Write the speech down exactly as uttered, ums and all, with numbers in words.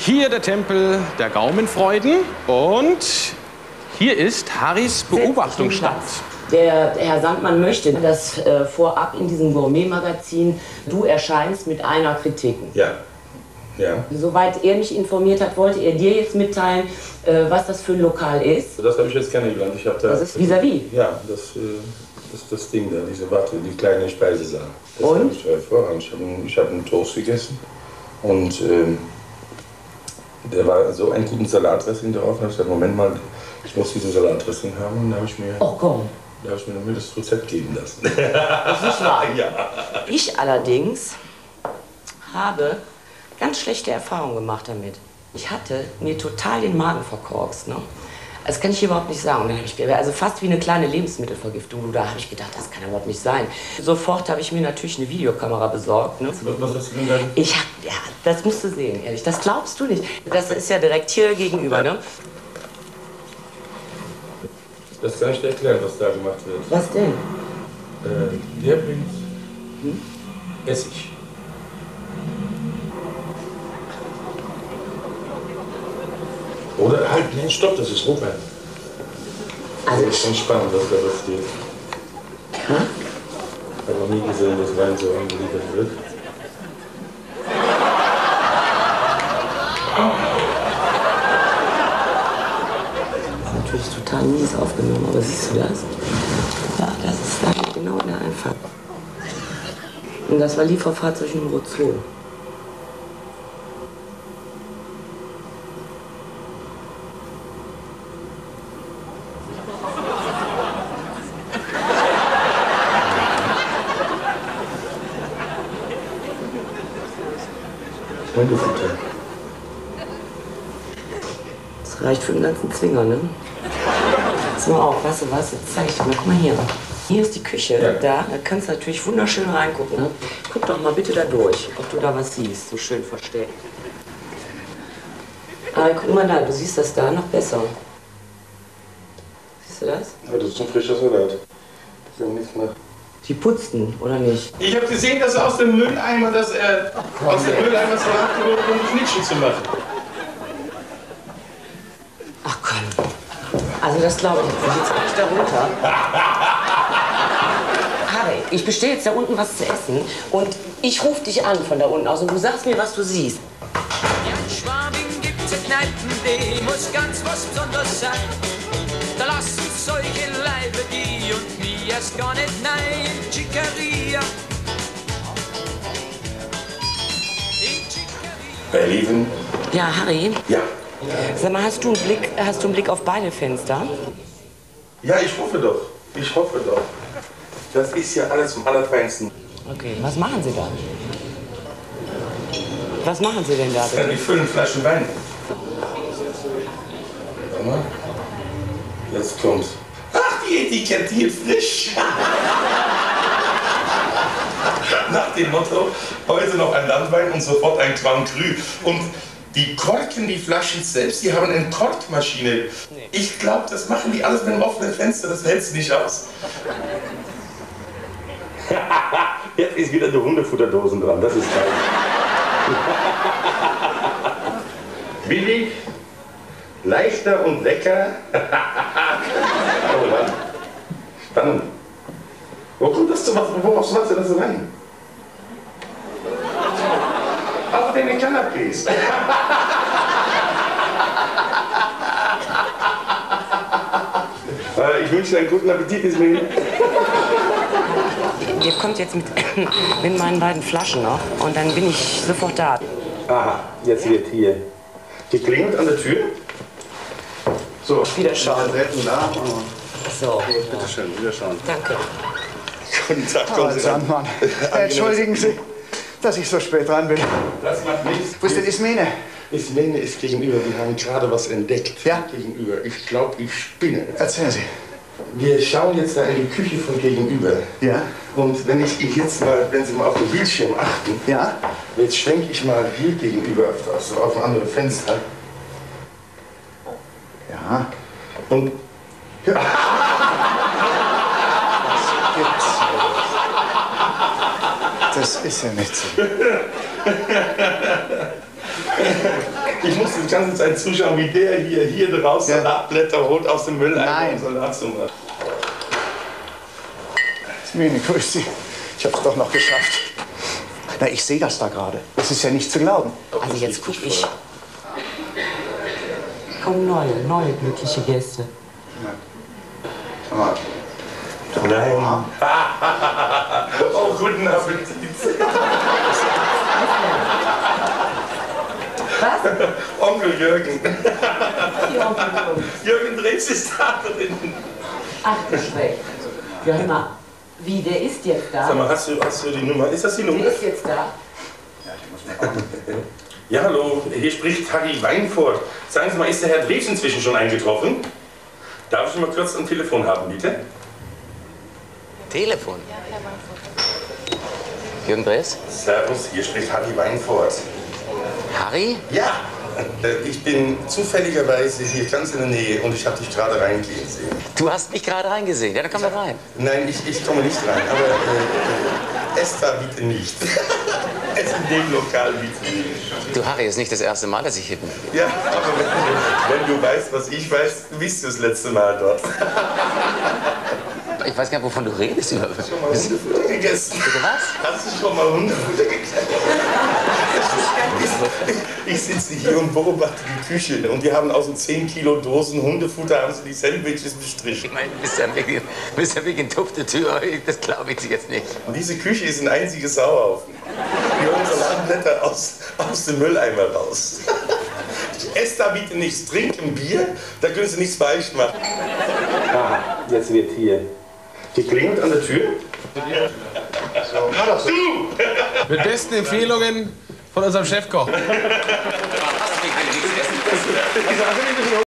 hier der Tempel der Gaumenfreuden und hier ist Harrys Beobachtungsstand. Der Herr Sandmann möchte, dass äh, vorab in diesem Gourmet-Magazin du erscheinst mit einer Kritik. Ja. Ja. Soweit er mich informiert hat, wollte er dir jetzt mitteilen, äh, was das für ein Lokal ist. Das habe ich jetzt kennengelernt. Ich habe da. Das ist vis-à-vis. Ja, das, äh, das ist das Ding da, diese Warte, die kleine Speisesaal. Das und? Hab ich hervorragend. Ich habe einen, hab einen Toast gegessen und ähm, der war so ein guten Salatdressing drauf. Da habe ich gesagt, Moment mal, ich muss diesen Salatdressing haben. Und da habe ich mir. Oh komm. Da habe ich mir das Rezept geben lassen. Das ist nicht wahr. Ja. Ich allerdings habe ganz schlechte Erfahrungen gemacht damit. Ich hatte mir total den Magen verkorkst. Ne? Das kann ich überhaupt nicht sagen. Und dann habe ich, also fast wie eine kleine Lebensmittelvergiftung. Da habe ich gedacht, das kann überhaupt nicht sein. Sofort habe ich mir natürlich eine Videokamera besorgt. Ne? Was hast du denn da? Ich hab, ja, das musst du sehen, ehrlich. Das glaubst du nicht. Das ist ja direkt hier gegenüber, ne? Das kann ich dir erklären, was da gemacht wird. Was denn? Äh, der bringt hm? Essig. Oder halt, nein, stopp, das ist Rotwein. Also das ist schon spannend, was da passiert. Hm? Ich habe noch nie gesehen, dass Wein so angeliefert wird. Natürlich total mies aufgenommen, aber siehst du das? Ja, das ist da genau in der Einfahrt. Und das war Lieferfahrzeug Nummer zwei. Hundefutter. Das reicht für den ganzen Zwinger, ne? Pass mal auf, weißt du was? Jetzt zeig ich dir mal. Guck mal hier. Hier ist die Küche. Ja. Da, da kannst du natürlich wunderschön reingucken. Ne? Guck doch mal bitte da durch, ob du da was siehst. So schön versteckt. Aber guck mal da, du siehst das da noch besser. Siehst du das? Ja, das ist ein frischer Salat. Das ist ja nichts mehr. Die putzten, oder nicht? Ich habe gesehen, dass aus dem Mülleimer, dass er aus dem Mülleimer Salat geholt hat, um Schnitzel zu machen. Ach komm. Also das glaube ich jetzt nicht. Jetzt guck ich da runter. Harry, ich bestelle jetzt da unten was zu essen und ich rufe dich an von da unten aus und du sagst mir, was du siehst. Ja, in Schwabing gibt's ja Kneipen, die muss ganz was Besonderes sein. Da lassen solche Leibe die und mir erst gar nicht nein. Chicaria. Herr Lieven? Ja, Harry? Ja. Sag mal, hast du einen Blick, hast du einen Blick auf beide Fenster? Ja, ich hoffe doch. Ich hoffe doch. Das ist ja alles vom Allerfeinsten. Okay, was machen Sie da? Was machen Sie denn da? Ja, die füllen Flaschen Wein. Warte mal. Jetzt kommt's. Ach, die etikettiert frisch. Nach dem Motto, heute noch ein Landwein und sofort ein Grand Cru. Und die korken die Flaschen selbst, die haben eine Korkmaschine. Ich glaube, das machen die alles mit einem offenen Fenster, das hält's nicht aus. Jetzt ist wieder die Hundefutterdosen dran, das ist geil. Billig, leichter und lecker. Oh Mann. Spannend. Wo kommt das zu was? Worauf machst du das so rein? Auf deine Canapés. Ich wünsche dir einen guten Appetit, Ismail. Ihr kommt jetzt mit, mit meinen beiden Flaschen noch und dann bin ich sofort da. Aha, jetzt wird hier geklingelt an der Tür. So, Wiederschauen. Da. So. Bitte schön, wiederschauen. Danke. guten Tag, Herr kommen Sie rein. Sandmann, entschuldigen Sie, dass ich so spät dran bin. Das macht nichts. Wo ist denn Ismene? Ismene ist gegenüber. Wir haben gerade was entdeckt. Ja? Gegenüber. Ich glaube, ich spinne. Erzählen Sie. Wir schauen jetzt da in die Küche von gegenüber. Ja? Und wenn ich Ihnen jetzt mal, wenn Sie mal auf den Bildschirm achten, Ja? jetzt schwenke ich mal hier gegenüber also auf ein anderes Fenster. Ja. Und ja. Gibt's. Das ist ja nicht so. Ich muss die ganze Zeit zuschauen, wie der hier, hier draus Ja. Salatblätter holt aus dem Mülleimer, Nein. um Salat zu machen. Smine, grüß Sie. Ich hab's doch noch geschafft. Na, ich sehe das da gerade. Das ist ja nicht zu glauben. Also jetzt guck ich. Kommen neue, neue glückliche Gäste. Sag mal. Nein. Oh, guten Appetit. Was? Onkel Jürgen. Die Onkel Jürgen Drees ist da drin. Ach, du Schreck. Ja, hör mal. Wie, der ist jetzt da? Sag mal, hast du, hast du die Nummer? Ist das die Nummer? Der ist jetzt da. Ja, hallo, hier spricht Harry Weinfurt. Sagen Sie mal, ist der Herr Drees inzwischen schon eingetroffen? Darf ich ihn mal kurz am Telefon haben, bitte? Telefon? Jürgen Drees? Servus, hier spricht Harry Weinfurt. Harry? Ja, äh, ich bin zufälligerweise hier ganz in der Nähe und ich habe dich gerade reingehen sehen. Du hast mich gerade reingesehen. Ja, dann komm da rein. Nein, ich, ich komme nicht rein, aber äh, äh, Esther bitte nicht. Es in dem Lokal bitte nicht. Du, Harry, ist nicht das erste Mal, dass ich hier bin. Ja, aber wenn, wenn du weißt, was ich weiß, bist du das letzte Mal dort. Ich weiß gar nicht, wovon du redest. Schon mal Hundefutter gegessen. Bitte was? Hast du schon mal Hundefutter gegessen? Ich, ich sitze hier und beobachte die Küche und die haben aus den zehn Kilo Dosen Hundefutter haben sie die Sandwiches bestrichen. Ich meine, du bist ja wirklich, du bist ja wirklich ein tupfte Tür. Das glaube ich jetzt nicht. Und diese Küche ist ein einziges Sauhaufen. Die holen Salatblätter aus, aus dem Mülleimer raus. Esst da bitte nichts, trinkt ein Bier, da können Sie nichts falsch machen. Aha, jetzt wird hier geklingelt an der Tür. So, na doch so. Du! Mit besten Empfehlungen von unserem Chefkoch.